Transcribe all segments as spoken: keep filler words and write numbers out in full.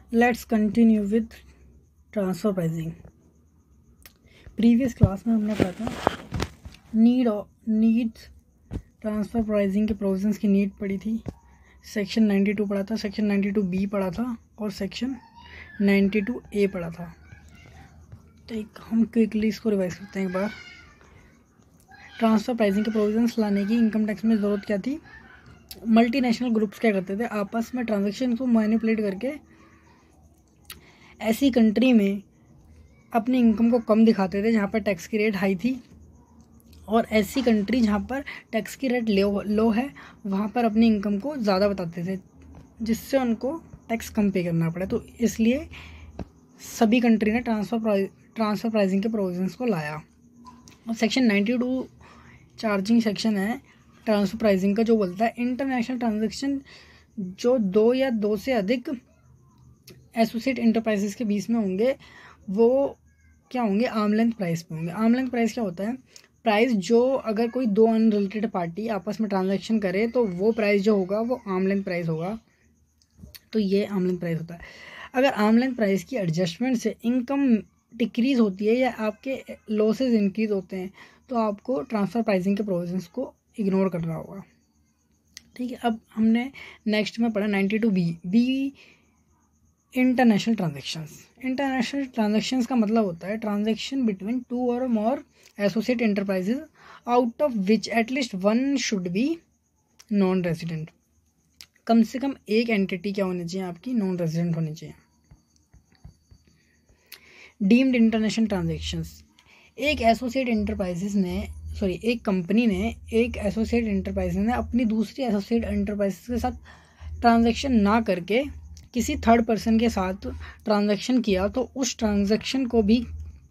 Let's continue with transfer pricing. Previous class में हमने पढ़ा था नीड और नीड्स ट्रांसफ़र प्राइसिंग के प्रोविजंस की नीड पढ़ी थी। सेक्शन बानवे पढ़ा था, सेक्शन बानवे बी पढ़ा था और सेक्शन बानवे ए पढ़ा था। तो एक हम क्विकली इसको रिवाइज करते हैं एक बार। ट्रांसफ़र प्राइसिंग के प्रोविजंस लाने की इनकम टैक्स में ज़रूरत क्या थी? मल्टीनेशनल ग्रुप्स क्या करते थे? आपस में ट्रांजैक्शन को मैनिपुलेट करके ऐसी कंट्री में अपनी इनकम को कम दिखाते थे जहाँ पर टैक्स की रेट हाई थी, और ऐसी कंट्री जहाँ पर टैक्स की रेट लो लो है वहाँ पर अपनी इनकम को ज़्यादा बताते थे, जिससे उनको टैक्स कम पे करना पड़े। तो इसलिए सभी कंट्री ने ट्रांसफ़र प्राइस ट्रांसफ़र प्राइसिंग के प्रोविजंस को लाया। और सेक्शन बानवे चार्जिंग सेक्शन है ट्रांसफ़र प्राइसिंग का, जो बोलता है इंटरनेशनल ट्रांजैक्शन जो दो या दो से अधिक एसोसिएट इंटरप्राइजेस के बीच में होंगे वो क्या होंगे? आर्म लेंथ प्राइस पे होंगे। आर्म लेंथ प्राइस क्या होता है? प्राइस जो अगर कोई दो अनरिलेटेड पार्टी आपस में ट्रांजैक्शन करे तो वो प्राइस जो होगा वो आर्म लेंथ प्राइस होगा। तो ये आर्म लेंथ प्राइस होता है। अगर आर्म लेंथ प्राइस की एडजस्टमेंट से इनकम डिक्रीज़ होती है या आपके लॉसेज इंक्रीज होते हैं तो आपको ट्रांसफ़र प्राइसिंग के प्रोविजंस को इग्नोर करना होगा। ठीक है, अब हमने नेक्स्ट में पढ़ा बानवे B B international transactions. International transactions का मतलब होता है transaction between two or more associate enterprises out of which at least one should be non resident. कम से कम एक एंटिटी क्या होनी चाहिए? आपकी नॉन रेजिडेंट होनी चाहिए। डीम्ड इंटरनेशनल ट्रांजैक्शंस, एक एसोसिएट इंटरप्राइजेज ने सॉरी एक कंपनी ने एक एसोसिएट इंटरप्राइज ने अपनी दूसरी एसोसिएट इंटरप्राइजेज के साथ ट्रांजैक्शन ना करके किसी थर्ड पर्सन के साथ ट्रांजैक्शन किया तो उस ट्रांजैक्शन को भी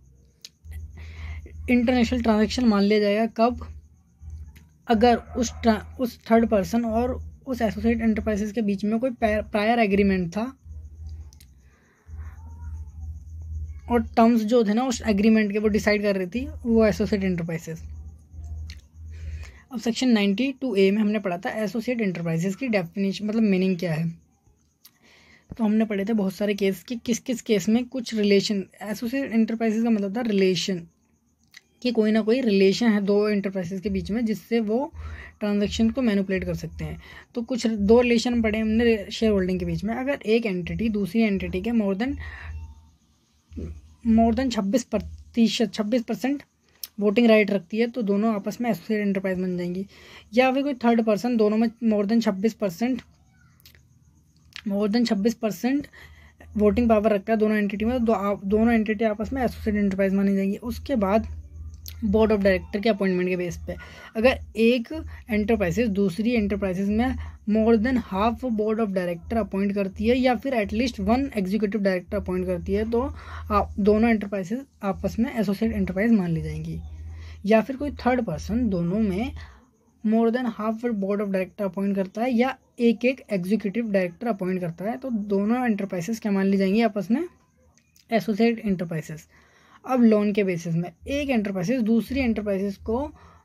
इंटरनेशनल ट्रांजैक्शन मान लिया जाएगा। कब? अगर उस उस थर्ड पर्सन और उस एसोसिएट इंटरप्राइजेस के बीच में कोई प्रायर एग्रीमेंट था और टर्म्स जो थे ना उस एग्रीमेंट के वो डिसाइड कर रही थी वो एसोसिएट इंटरप्राइजेस। अब सेक्शन बानवे ए में हमने पढ़ा था एसोसिएट इंटरप्राइजेस की डेफिनेशन मतलब मीनिंग क्या है। तो हमने पढ़े थे बहुत सारे केस कि किस किस केस में कुछ रिलेशन, एसोसिएट इंटरप्राइजेस का मतलब था रिलेशन, कि कोई ना कोई रिलेशन है दो इंटरप्राइजेस के बीच में जिससे वो ट्रांजैक्शन को मैनिपुलेट कर सकते हैं। तो कुछ दो रिलेशन पढ़े हमने शेयर होल्डिंग के बीच में। अगर एक एंटिटी दूसरी एंटिटी के मोर देन मोर देन छब्बीस प्रतिशत छब्बीस परसेंट वोटिंग राइट रखती है तो दोनों आपस में एसोसिएट इंटरप्राइज बन जाएंगी। या फिर कोई थर्ड पर्सन दोनों में मोर देन छब्बीस परसेंट मोर देन छब्बीस परसेंट वोटिंग पावर रखता है दोनों एंटिटी में, तो दो, दोनों एंटिटी आपस में एसोसिएट इंटरप्राइज मानी जाएगी। उसके बाद बोर्ड ऑफ डायरेक्टर के अपॉइंटमेंट के बेस पे अगर एक एंटरप्राइजेस दूसरी एंटरप्राइजेस में more than half board of director appoint करती है या फिर at least one executive director appoint करती है तो आप दोनों एंटरप्राइजेस आपस में एसोसिएट इंटरप्राइज मान ली जाएंगी। या फिर कोई थर्ड पर्सन दोनों में more than half board of director appoint करता है या एक एक एग्जीक्यूटिव डायरेक्टर अपॉइंट करता है तो दोनों एंटरप्राइजेस क्या मान ली जाएंगी? आपस में एसोसिएट इंटरप्राइजेस। अब लोन के बेसिस में एक एंटरप्राइजेस दूसरी एंटरप्राइजेस को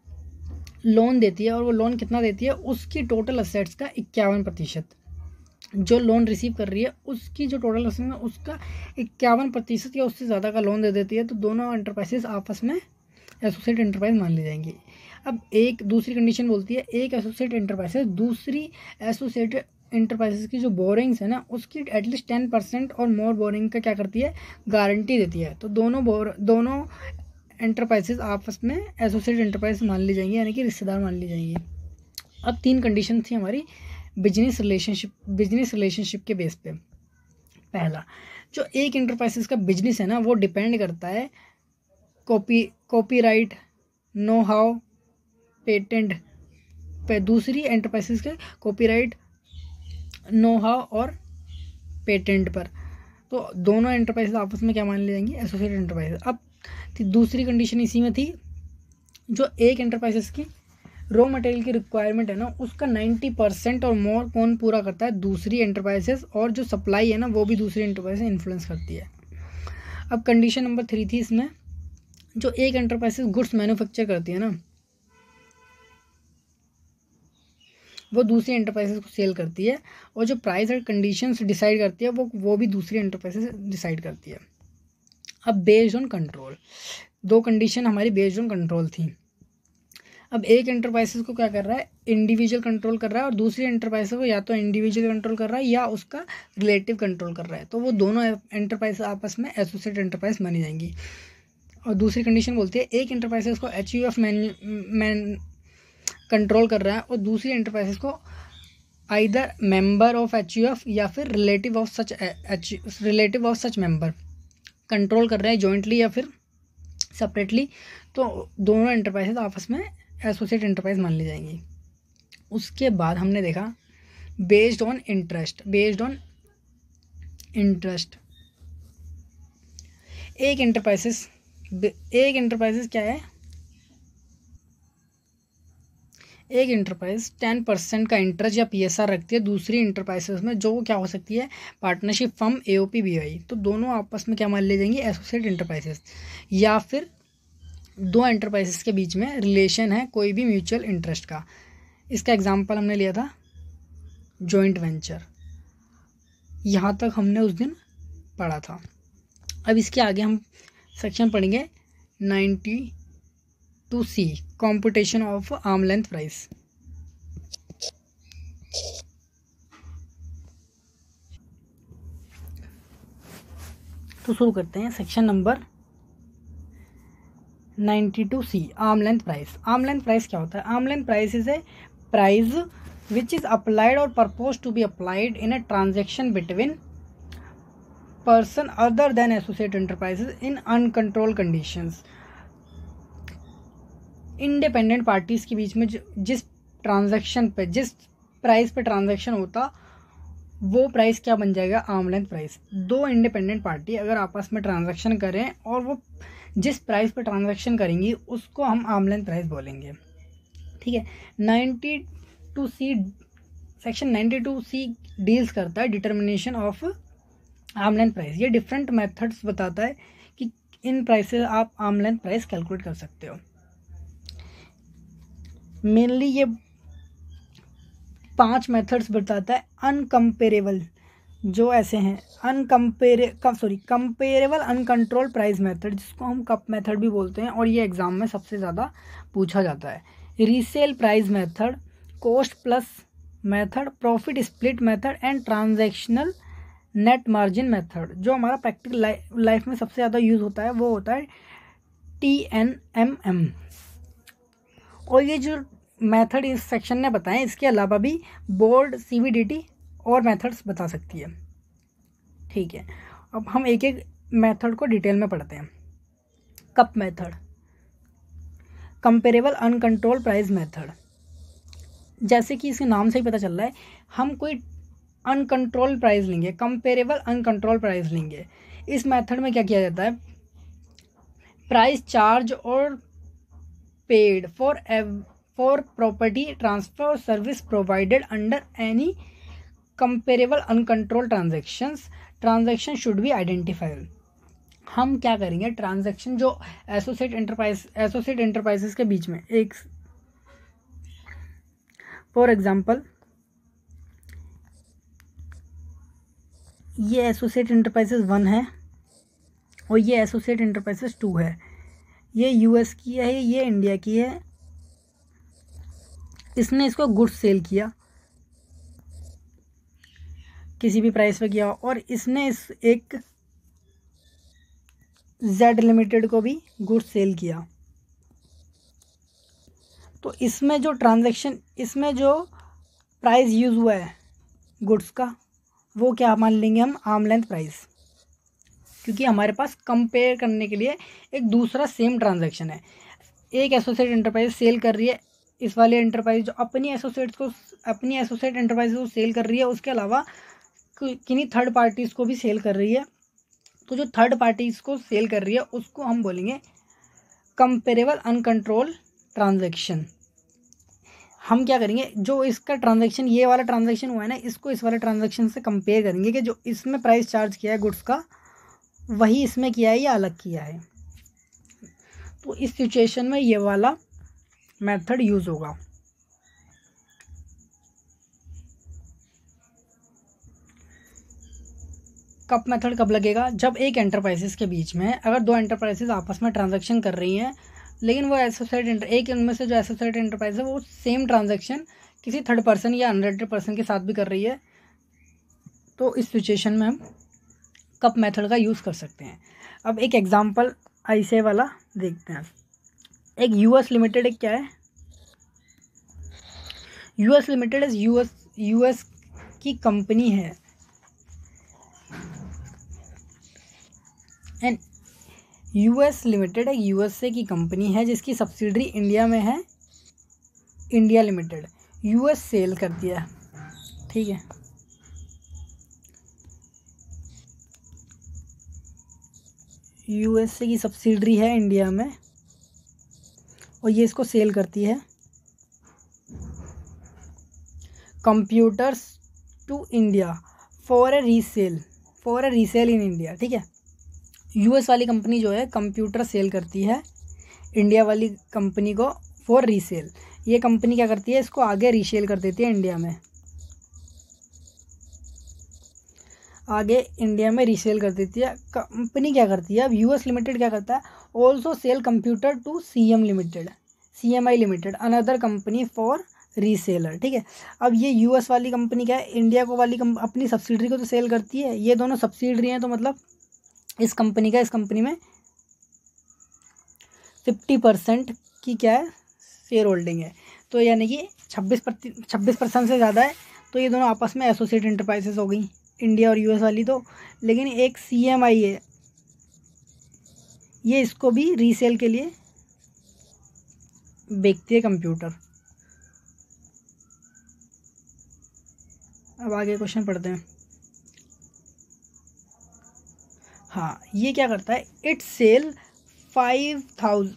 लोन देती है और वो लोन कितना देती है? उसकी टोटल असेट्स का इक्यावन प्रतिशत जो लोन रिसीव कर रही है उसकी जो टोटल असेट्स है उसका इक्यावन प्रतिशत या उससे ज़्यादा का लोन दे देती है तो दोनों एंटरप्राइजेस आपस में एसोसिएट इंटरप्राइज मान ली जाएंगी। अब एक दूसरी कंडीशन बोलती है एक एसोसिएट इंटरप्राइजेस दूसरी एसोसिएट इंटरप्राइजेस की जो बोरिंग्स है ना उसकी एटलीस्ट टेन परसेंट और मोर बोरिंग का क्या करती है? गारंटी देती है। तो दोनों बोर दोनों एंटरप्राइजेस आपस में एसोसिएट इंटरप्राइज मान ली जाएंगी, यानी कि रिश्तेदार मान ली जाएंगी। अब तीन कंडीशन थी हमारी बिजनेस रिलेशनशिप बिजनेस रिलेशनशिप के बेस पे। पहला, जो एक इंटरप्राइजेस का बिजनेस है ना वो डिपेंड करता है copy copyright know how patent पे दूसरी एंटरप्राइजेस के कॉपीराइट नो हाउ और पेटेंट पर। तो दोनों एंटरप्राइजेस आपस में क्या मान ली जाएंगी? Associate enterprises. अब दूसरी कंडीशन इसी में थी, जो एक एंटरप्राइजेस की रॉ मटेरियल की रिक्वायरमेंट है ना उसका नाइन्टी परसेंट और मोर कौन पूरा करता है? दूसरी एंटरप्राइजेस। और जो सप्लाई है ना वो भी दूसरी एंटरप्राइज से इन्फ्लुएंस करती है। अब कंडीशन नंबर थ्री थी इसमें, जो एक एंटरप्राइजेस गुड्स मैन्युफैक्चर करती है ना वो दूसरी एंटरप्राइजेस को सेल करती है, और जो प्राइस और कंडीशंस डिसाइड करती है वो वो भी दूसरी एंटरप्राइजेस डिसाइड करती है। अब बेस्ड ऑन कंट्रोल, दो कंडीशन हमारी बेस्ड ऑन कंट्रोल थी। अब एक एंटरप्राइजेस को क्या कर रहा है, इंडिविजुअल कंट्रोल कर रहा है, और दूसरी एंटरप्राइजेस को या तो इंडिविजुअल कंट्रोल कर रहा है या उसका रिलेटिव कंट्रोल कर रहा है, तो वो दोनों एंटरप्राइज आपस में एसोसिएट एंटरप्राइज मानी जाएंगी। और दूसरी कंडीशन बोलती है एक एंटरप्राइजेस को H U F man man control कर रहा है, और दूसरी एंटरप्राइजेस को either member of H U F या फिर relative of such H relative of such member control कर रहे हैं जॉइंटली या फिर सेपरेटली, तो दोनों एंटरप्राइजेस आपस में एसोसिएट एंटरप्राइज मान ली जाएंगी। उसके बाद हमने देखा based on interest, based on interest एक एंटरप्राइजेस एक एंटरप्राइजेस क्या है, एक एंटरप्राइज टेन परसेंट का इंटरेस्ट या पीएसआर रखती है दूसरी एंटरप्राइजेस में, जो क्या हो सकती है पार्टनरशिप फर्म, एओपी, बीआई, तो दोनों आपस में क्या मान ली जाएंगी एसोसिएट एंटरप्राइजेस। या फिर दो एंटरप्राइजेस के बीच में रिलेशन है कोई भी म्यूचुअल इंटरेस्ट का, इसका एग्जांपल हमने लिया था जॉइंट वेंचर। यहाँ तक हमने उस दिन पढ़ा था। अब इसके आगे हम सेक्शन पढ़ेंगे ninety two C, competition of arm length price. तो शुरू करते हैं section number ninety two C, arm length price. Arm length price क्या होता है? Arm length price is a price which is applied or propose to be applied in a transaction between person other than associate enterprises in uncontrolled conditions. Independent parties के बीच में जिस transaction पे, जिस price पे ट्रांजैक्शन होता, वो price क्या बन जाएगा? Arm length price. दो इंडिपेंडेंट पार्टी अगर आपस में ट्रांजैक्शन करें और वो जिस प्राइस पे ट्रांजैक्शन करेंगी उसको हम आर्म लेंथ प्राइस बोलेंगे। ठीक है। Ninety two C section ninety two C deals करता है determination of arm length price. ये डिफरेंट मेथड्स बताता है कि इन प्राइस से आप आर्म लेंथ प्राइस कैलकुलेट कर सकते हो। मेनली ये पांच मेथड्स बताता है। अनकम्पेरेबल जो ऐसे हैं, uncompare sorry comparable uncontrol price method, जिसको हम कप मेथड भी बोलते हैं, और ये एग्जाम में सबसे ज़्यादा पूछा जाता है। Resale price method, cost plus method, profit split method and transactional net margin method. जो हमारा प्रैक्टिकल लाइफ में सबसे ज़्यादा यूज़ होता है वो होता है टी एन एम एम। और ये जो मेथड इस सेक्शन ने बताए, इसके अलावा भी बोर्ड सीवीडीटी और मेथड्स बता सकती है। ठीक है, अब हम एक एक मेथड को डिटेल में पढ़ते हैं। CUP method, comparable uncontrol price method. जैसे कि इसके नाम से ही पता चल रहा है, हम कोई अनकंट्रोल प्राइस लेंगे, कंपेरेबल अनकंट्रोल प्राइस लेंगे। इस मेथड में क्या किया जाता है? Price charge or paid for for property transfer or service provided under any comparable uncontrol transactions, transaction should be identified. हम क्या करेंगे? ट्रांजैक्शन जो एसोसिएट एंटरप्राइज एसोसिएट एंटरप्राइजेस के बीच में, एक फॉर एग्जांपल ये एसोसिएट एंटरप्राइजेस वन है और ये एसोसिएट एंटरप्राइजेस टू है। ये यूएस की है, ये इंडिया की है। इसने इसको गुड्स सेल किया, किसी भी प्राइस पे किया, और इसने इस एक जेड लिमिटेड को भी गुड्स सेल किया। तो इसमें जो ट्रांजैक्शन, इसमें जो प्राइस यूज हुआ है गुड्स का, वो क्या मान लेंगे हम? Arm length price. क्योंकि हमारे पास कंपेयर करने के लिए एक दूसरा सेम ट्रांजैक्शन है। एक एसोसिएट एंटरप्राइज सेल कर रही है, इस वाले एंटरप्राइज जो अपनी एसोसिएट्स को अपनी एसोसिएट एंटरप्राइज को सेल कर रही है, उसके अलावा किन्हीं थर्ड पार्टीज़ को भी सेल कर रही है। तो जो थर्ड पार्टीज़ को सेल कर रही है उसको हम बोलेंगे कंपेरेबल अनकंट्रोल ट्रांजैक्शन। हम क्या करेंगे? जो इसका ट्रांजैक्शन, ये वाला ट्रांजैक्शन हुआ है ना, इसको इस वाले ट्रांजैक्शन से कंपेयर करेंगे कि जो इसमें प्राइस चार्ज किया है गुड्स का, वही इसमें किया है या अलग किया है। तो इस सिचुएशन में ये वाला मेथड यूज़ होगा। कप मेथड कब लगेगा? जब एक एंटरप्राइजेस के बीच में अगर दो एंटरप्राइजेस आपस में ट्रांजैक्शन कर रही हैं, लेकिन वो एसोसिएट एंटर एक उनमें से जो एसोसिएट एंटरप्राइज है वो सेम ट्रांजैक्शन किसी थर्ड पर्सन या अनरिलेटेड पर्सन के साथ भी कर रही है, तो इस सिचुएशन में हम कप मेथड का यूज़ कर सकते हैं। अब एक एग्जांपल ऐसे वाला देखते हैं। एक यूएस लिमिटेड एक क्या है, US limited is US US की कंपनी है एंड यूएस लिमिटेड एक यूएसए की कंपनी है जिसकी सब्सिडरी इंडिया में है, इंडिया लिमिटेड। यूएस सेल कर दिया, ठीक है। यूएसए की सब्सिडरी है इंडिया में और ये इसको सेल करती है computers to India for a resale for a resale in India, ठीक है। यूएस वाली कंपनी जो है कंप्यूटर सेल करती है इंडिया वाली कंपनी को फॉर रीसेल। ये कंपनी क्या करती है, इसको आगे रीसेल कर देती है इंडिया में, आगे इंडिया में रीसेल कर देती है। कंपनी क्या करती है, अब यूएस लिमिटेड क्या करता है, also sell computer to C M limited C M I limited another company for reseller, ठीक है। अब ये यूएस वाली कंपनी क्या है, इंडिया को वाली अपनी सब्सिडरी को तो सेल करती है, ये दोनों सब्सिडरी हैं, तो मतलब इस कंपनी का इस कंपनी में फिफ्टी परसेंट की क्या है शेयर होल्डिंग है, तो यानी कि छब्बीस प्रति छब्बीस परसेंट से ज़्यादा है। तो ये दोनों आपस में एसोसिएट एंटरप्राइजेस हो गई, इंडिया और यूएस वाली। तो लेकिन एक सीएमआई है, ये इसको भी रीसेल के लिए बेचती है कंप्यूटर। अब आगे क्वेश्चन पढ़ते हैं। हाँ, ये क्या करता है, it sell five thousand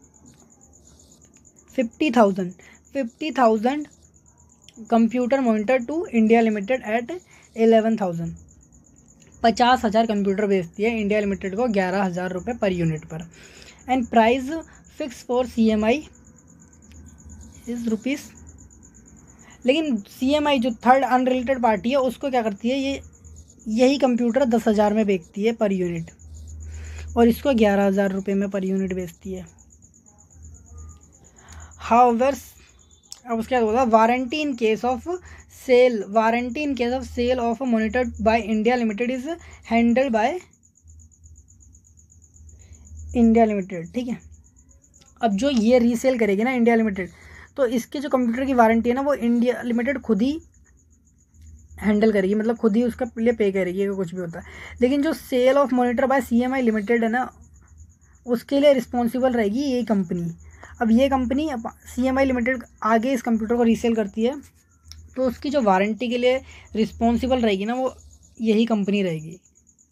fifty thousand fifty thousand computer monitor to India limited at eleven thousand पचास हज़ार कंप्यूटर बेचती है इंडिया लिमिटेड को ग्यारह हज़ार रुपये पर यूनिट पर। And price fix for C M I is rupees. लेकिन सी एम आई जो थर्ड अनरिलेटेड पार्टी है उसको क्या करती है, ये यही कंप्यूटर दस हज़ार में बेचती है पर यूनिट और इसको ग्यारह हज़ार रुपये में पर यूनिट बेचती है। हाउएवर, अब उसके बाद होगा warranty in case of sale warranty in case of sale of monitor by India limited is handled by India limited, ठीक है। अब जो ये रीसेल करेगी ना इंडिया लिमिटेड, तो इसके जो कंप्यूटर की वारंटी है ना वो इंडिया लिमिटेड खुद ही हैंडल करेगी, मतलब खुद ही उसका लिए पे करेगी अगर कुछ भी होता है। लेकिन जो sale of monitor by CMI limited है ना, उसके लिए रिस्पॉन्सिबल रहेगी ये कंपनी। अब ये कंपनी सीएमआई लिमिटेड आगे इस कंप्यूटर को रीसेल करती है, तो उसकी जो वारंटी के लिए रिस्पॉन्सिबल रहेगी ना वो यही कंपनी रहेगी।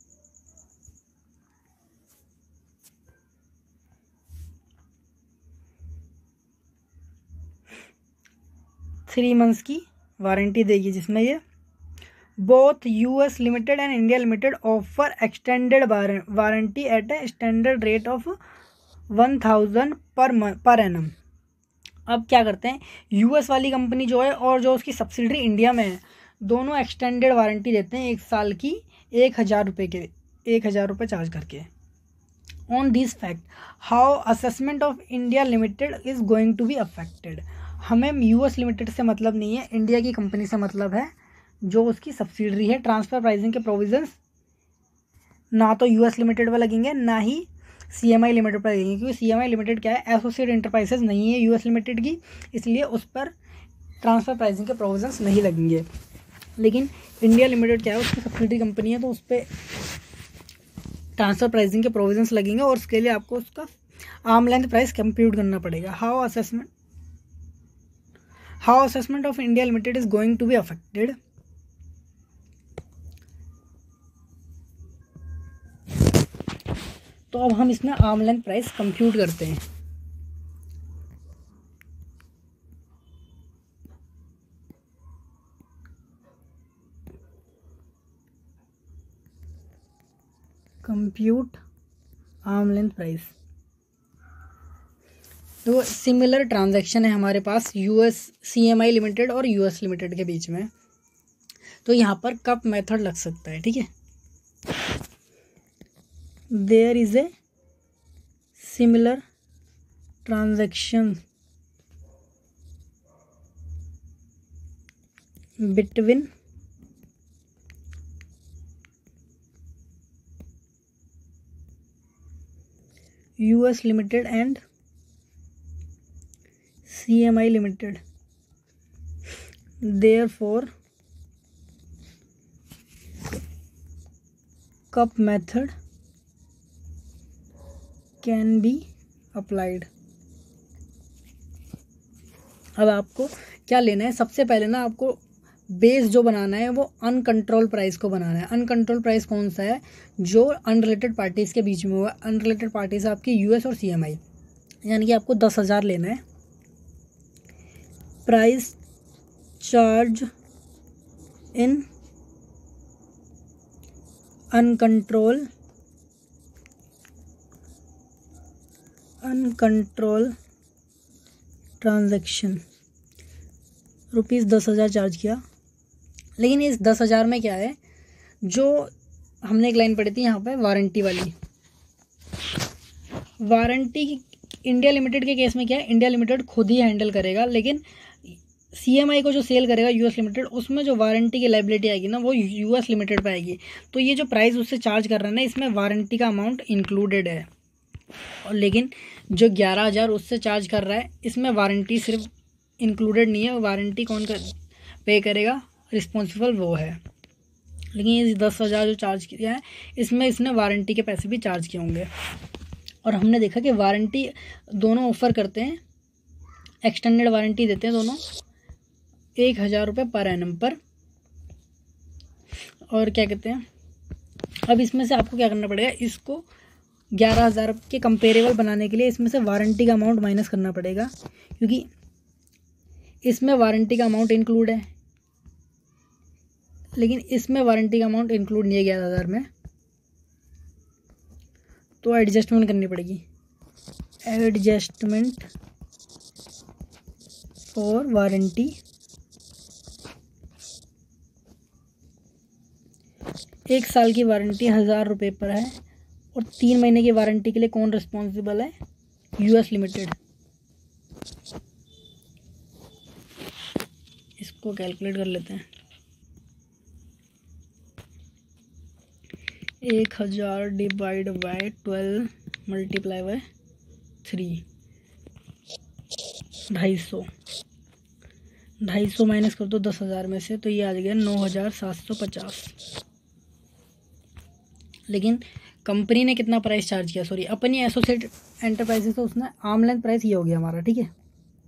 थ्री मंथ्स की वारंटी देगी, जिसमें ये both US limited and India limited offer extended warranty at a standard rate of one thousand per per annum. अब क्या करते हैं, यूएस वाली कंपनी जो है और जो उसकी सब्सिडरी इंडिया में है, दोनों एक्सटेंडेड वारंटी देते हैं एक साल की, एक हज़ार रुपये के एक हज़ार रुपये चार्ज करके। On this fact how assessment of India limited is going to be affected. हमें यूएस लिमिटेड से मतलब नहीं है, इंडिया की कंपनी से मतलब है जो उसकी सब्सिडरी है। ट्रांसफ़र प्राइसिंग के प्रोविजंस ना तो यूएस लिमिटेड पर लगेंगे ना ही सीएमआई लिमिटेड पर लगेंगे, क्योंकि सीएमआई लिमिटेड क्या है, एसोसिएट एंटरप्राइजेस नहीं है यूएस लिमिटेड की, इसलिए उस पर ट्रांसफ़र प्राइसिंग के प्रोविजंस नहीं लगेंगे। लेकिन इंडिया लिमिटेड क्या है, उसकी सब्सिडरी कंपनी है, तो उस पर ट्रांसफ़र प्राइसिंग के प्रोविजंस लगेंगे और उसके लिए आपको उसका आर्म लेंथ प्राइस कंप्यूट करना पड़ेगा। How assessment how assessment of India limited is going to be affected. तो अब हम इसमें आर्म लेंथ प्राइस कंप्यूट करते हैं। Compute arm length price. तो सिमिलर ट्रांजैक्शन है हमारे पास यूएस सीएमआई लिमिटेड और यूएस लिमिटेड के बीच में, तो यहाँ पर कप मेथड लग सकता है, ठीक है। There is a similar transaction between U S Limited and C M I Limited. Therefore, cup method can be applied. अब आपको क्या लेना है, सबसे पहले ना आपको बेस जो बनाना है वो अनकंट्रोल प्राइस को बनाना है। अनकंट्रोल प्राइस कौन सा है, जो अनरिलेटेड पार्टीज़ के बीच में हुआ। अनरिलेटेड पार्टीज आपकी यूएस और सीएमआई, यानी कि आपको दस हज़ार लेना है। Price charge in uncontrolled uncontrolled transaction rupees दस हज़ार चार्ज किया। लेकिन इस दस हज़ार में क्या है, जो हमने एक लाइन पढ़ी थी यहाँ पे वारंटी वाली, वारंटी इंडिया लिमिटेड के केस में क्या है, इंडिया लिमिटेड खुद ही हैंडल करेगा, लेकिन सीएमआई को जो सेल करेगा यूएस लिमिटेड, उसमें जो वारंटी की लायबिलिटी आएगी ना वो यूएस लिमिटेड पे आएगी। तो ये जो प्राइस उससे चार्ज कर रहा है ना, इसमें वारंटी का अमाउंट इंक्लूडेड है। और लेकिन जो ग्यारह हज़ार उससे चार्ज कर रहा है, इसमें वारंटी सिर्फ इंक्लूडेड नहीं है। वारंटी कौन कर पे करेगा, रिस्पॉन्सिबल वो है। लेकिन ये दस हज़ार जो चार्ज किया है, इसमें इसने वारंटी के पैसे भी चार्ज किए होंगे। और हमने देखा कि वारंटी दोनों ऑफ़र करते हैं, एक्सटेंडेड वारंटी देते हैं दोनों, एक हज़ार रुपये पर एनम पर। और क्या कहते हैं, अब इसमें से आपको क्या करना पड़ेगा, इसको ग्यारह हज़ार के कंपेरेबल बनाने के लिए इसमें से वारंटी का अमाउंट माइनस करना पड़ेगा, क्योंकि इसमें वारंटी का अमाउंट इंक्लूड है, लेकिन इसमें वारंटी का अमाउंट इंक्लूड नहीं है ग्यारह हज़ार में। तो एडजस्टमेंट करनी पड़ेगी, एडजस्टमेंट फॉर वारंटी। एक साल की वारंटी हज़ार रुपये पर है, और तीन महीने की वारंटी के लिए कौन रिस्पॉन्सिबल है, यूएस लिमिटेड। इसको कैलकुलेट कर लेते हैं। एक हज़ार divide by twelve multiply by three, ढाई सौ ढाई सौ माइनस कर दो दस हज़ार में से, तो ये आ गया नौ हज़ार सात सौ पचास। लेकिन कंपनी ने कितना प्राइस चार्ज किया, सॉरी अपनी एसोसिएट एंटरप्राइजेस, तो उसने आर्म लेंथ प्राइस ये हो गया हमारा, ठीक है।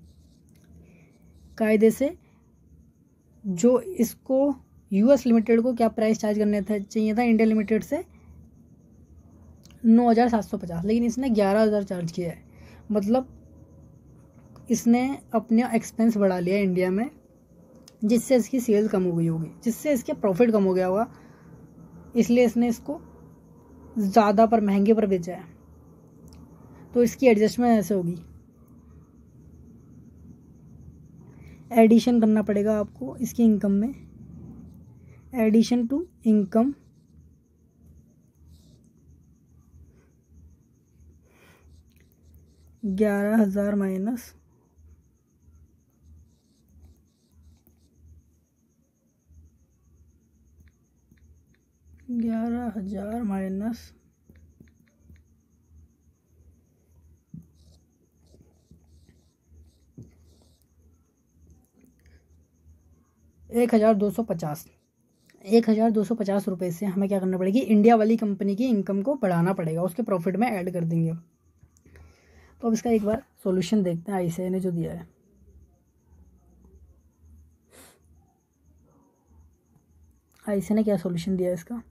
कायदे से जो इसको यूएस लिमिटेड को क्या प्राइस चार्ज करने था चाहिए था इंडिया लिमिटेड से, नौ हज़ार सात सौ पचास, लेकिन इसने ग्यारह हज़ार चार्ज किया है। मतलब इसने अपना एक्सपेंस बढ़ा लिया इंडिया में, जिससे इसकी सेल्स कम हो गई होगी, जिससे इसके प्रॉफिट कम हो गया होगा, इसलिए इसने इसको ज़्यादा पर महंगे पर बेचा है। तो इसकी एडजस्टमेंट ऐसे होगी, एडिशन करना पड़ेगा आपको इसकी इनकम में, एडिशन टू इनकम ग्यारह हज़ार माइनस ग्यारह हज़ार माइनस एक हज़ार दो सौ पचास एक हज़ार दो सौ पचास रुपये से हमें क्या करना पड़ेगी, इंडिया वाली कंपनी की इनकम को बढ़ाना पड़ेगा, उसके प्रॉफिट में ऐड कर देंगे। तो अब इसका एक बार सॉल्यूशन देखते हैं आईसीआई ने जो दिया है। आईसीआई ने क्या सॉल्यूशन दिया है इसका,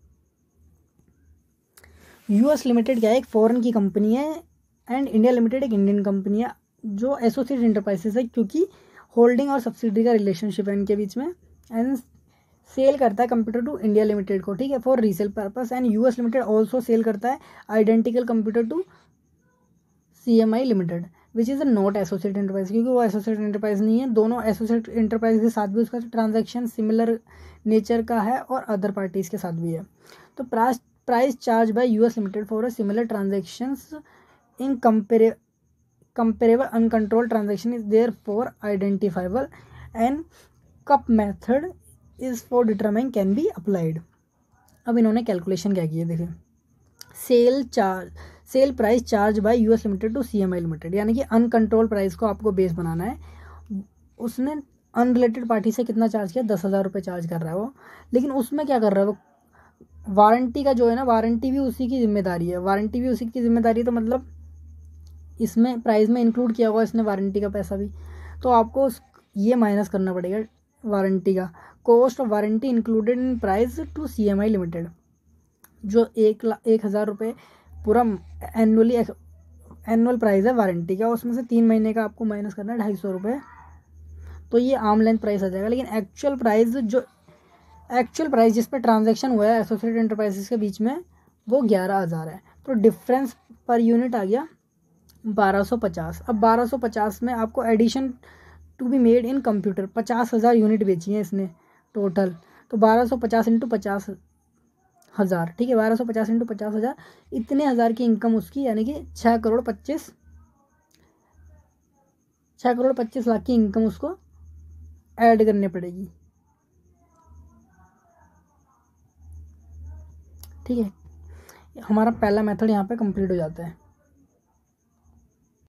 यूएस लिमिटेड क्या है, एक फॉरेन की कंपनी है, एंड इंडिया लिमिटेड एक इंडियन कंपनी है जो एसोसिएट एंटरप्राइजेस है, क्योंकि होल्डिंग और सब्सिडी का रिलेशनशिप है इनके बीच में, एंड सेल करता है कंप्यूटर टू इंडिया लिमिटेड को, ठीक है, for resale purpose. And US limited also sell करता है identical computer to CMI limited, which is a not associate enterprise, क्योंकि वो एसोसिएट एंटरप्राइज नहीं है। दोनों एसोसिएट एंटरप्राइज के साथ भी उसका ट्रांजैक्शन सिमिलर नेचर का है और अदर पार्टीज़ के साथ भी है। तो price price charge by US limited for a similar transactions in compare comparable uncontrolled transaction is therefore identifiable and cup method is for determining can be applied। अब इन्होंने कैलकुलेशन क्या की है देखिए, sale charge sale price charge by US limited to CMI limited, यानी कि uncontrol price को आपको बेस बनाना है। उसने अनरिलेटेड पार्टी से कितना चार्ज किया, दस हज़ार रुपये चार्ज कर रहा है वो, लेकिन उसमें क्या कर रहा है वो, वारंटी का जो है ना, वारंटी भी उसी की जिम्मेदारी है, वारंटी भी उसी की जिम्मेदारी है, तो मतलब इसमें प्राइस में इंक्लूड किया हुआ इसने वारंटी का पैसा भी, तो आपको ये माइनस करना पड़ेगा वारंटी का। Cost of warranty included in price to CMI limited, जो एक ला एक हज़ार रुपये पूरा एनुअली एनुअल प्राइस है वारंटी का, उसमें से तीन महीने का आपको माइनस करना है ढाई सौ रुपये, तो ये आर्म लेंथ प्राइस आ जाएगा। लेकिन एक्चुअल प्राइस जो एक्चुअल प्राइस जिस पर ट्रांजेक्शन हुआ है एसोसिएटेड एंटरप्राइजेस के बीच में वो ग्यारह हज़ार है, तो डिफरेंस पर यूनिट आ गया बारह सौ पचास। अब बारह सौ पचास में आपको addition to be made in computer, पचास हज़ार यूनिट बेची है इसने टोटल, तो बारह सौ पचास इंटू पचास हज़ार, ठीक है, बारह सौ पचास इंटू पचास हज़ार, इतने हज़ार की इनकम उसकी, यानी कि छः करोड़ पच्चीस छः करोड़ पच्चीस लाख की इनकम उसको ऐड करनी पड़ेगी, ठीक है। हमारा पहला मेथड यहाँ पे कंप्लीट हो जाता है।